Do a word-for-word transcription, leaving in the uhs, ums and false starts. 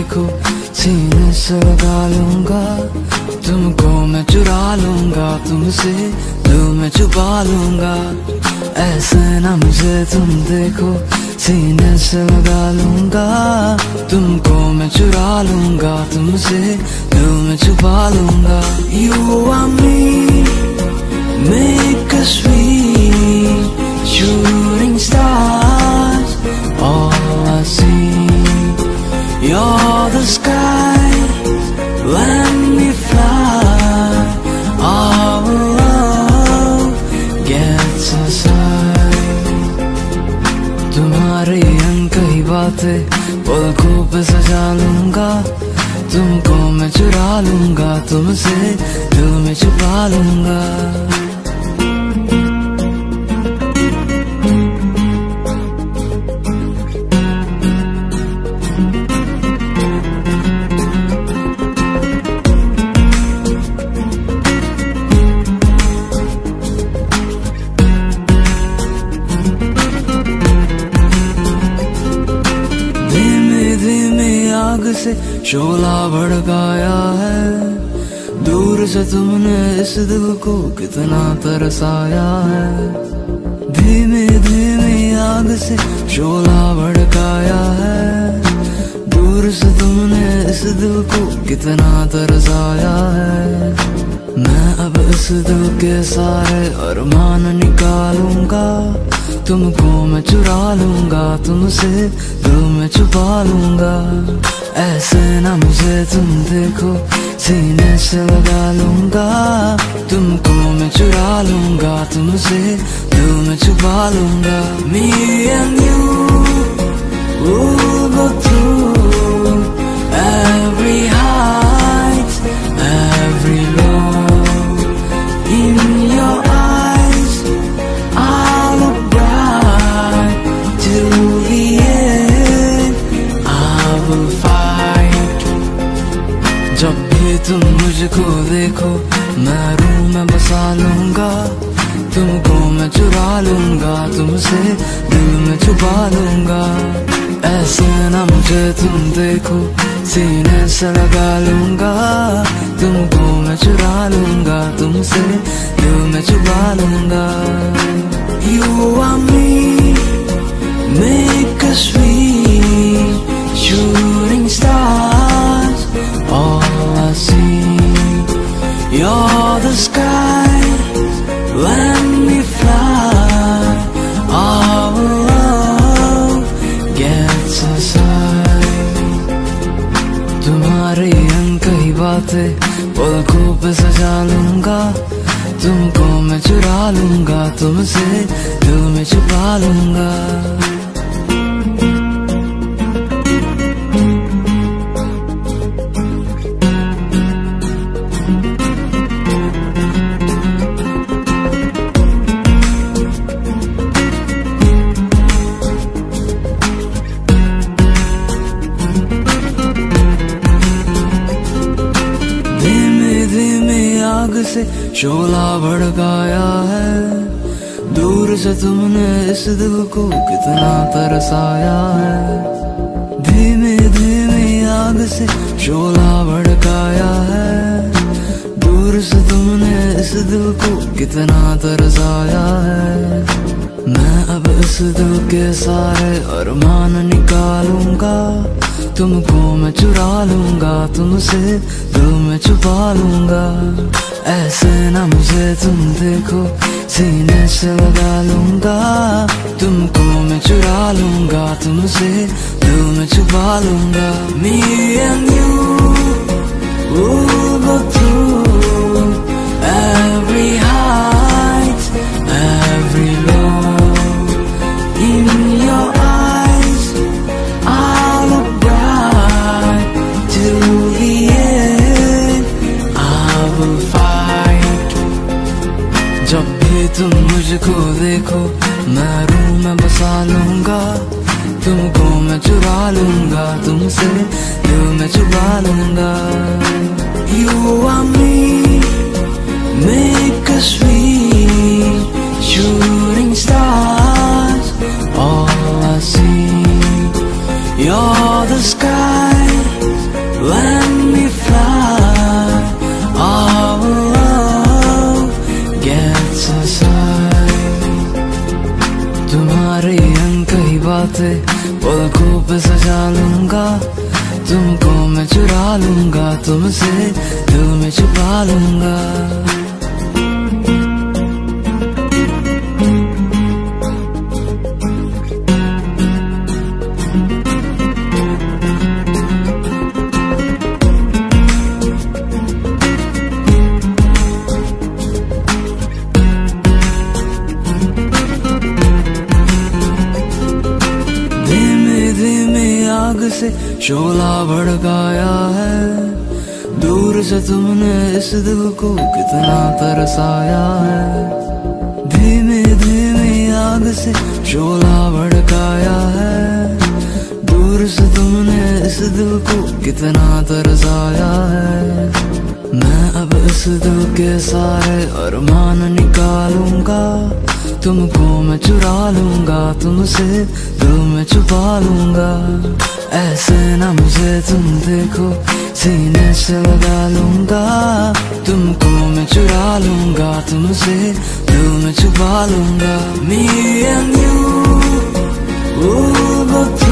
देखो सीने से लगा लूंगा, तुमको मैं चुरा लूंगा, तुमसे दिल में छुपा लूंगा। ऐसे ना मुझे तुम देखो, सीने से लगा लूंगा, तुमको मैं चुरा लूंगा, तुमसे दिल में छुपा लूंगा। You and me make us sweet shooting stars, all I see. You're the sky when we fly, our love gets us high. तुम्हारे अंग कई बातें पलकों पे सजा लूंगा, तुमको मैं चुरा लूंगा, तुमसे दिल में छुपा लूंगा। आग से शोला भड़काया है, दूर से तुमने इस दिल को कितना तरसाया है। धीमे धीमे आग से शोला भड़काया है, दूर से तुमने इस दिल को कितना तरसाया है। मैं अब इस दिल के सारे अरमान निकालूंगा, तुमको मैं चुरा लूंगा, तुमसे दिल में छुपा लूंगा। ऐसे ना मुझे तुम देखो, सीने से लगा लूंगा, तुमको मैं चुरा लूंगा, तुमसे दिल में छुपा लूंगा। Me and you will go through every height, every low. In your eyes I'll look bright till the end, I will fight. जब भी तुम मुझको देखो, मैं रूह में बसा लूंगा, तुमको मैं चुरा लूंगा, तुमसे दिल में छुपा लूंगा। ऐसे ना मुझे तुम देखो, सीने से लगा लूंगा, तुमको मैं चुरा लूंगा, तुमसे दिल में छुपा लूंगा। You and me make us sweet shooting stars, all I see. You're the sky when we fly, our love gets us high. तुम्हारे अंग कई बातें पलकों पे सजा लूंगा, तुमको मैं चुरा लूंगा, तुमसे दिल में छुपा लूंगा। आग से शोला भड़काया है, दूर से तुमने इस दिल को कितना तरसाया है। धीमे धीमे आग से शोला भड़काया है, दूर से तुमने इस दिल को कितना तरसाया है। मैं अब इस दिल के सारे अरमान निकालूंगा, तुमको मैं चुरा लूंगा, तुमसे दिल में छुपा लूंगा। ऐसे ना मुझे तुम देखो, सीने से लगा लूंगा, तुमको मैं चुरा लूंगा, तुमसे दिल में छुपा लूंगा। Me and you will go through every height, every low. In your eyes I'll look bright till the end, I will fight. जब भी तुम मुझको देखो, मैं रूह में बसा लूंगा, तुमको मैं चुरा लूंगा, तुमसे दिल में छुपा लूंगा। You and me make us sweet shooting stars, all I see. You're the sky it's a sign। तुम्हारी अनकही बातें पलकों पे सजा लूंगा, तुमको मैं चुरा लूंगा, तुमसे दिल में छुपा लूंगा। आग से शोला भड़काया है, दूर से तुमने इस दिल को कितना तरसाया है। धीमे धीमे आग से शोला भड़काया है, दूर से तुमने इस दिल को कितना तरसाया है। मैं अब इस दिल के सारे अरमान निकालूंगा, तुमको मैं चुरा लूंगा, तुमसे दिल में छुपा लूंगा। ऐसे ना मुझे तुम देखो, सीने से लगा लूंगा, तुमको मैं चुरा लूंगा, तुमसे दिल में छुपा लूंगा। Me and you, ooh, but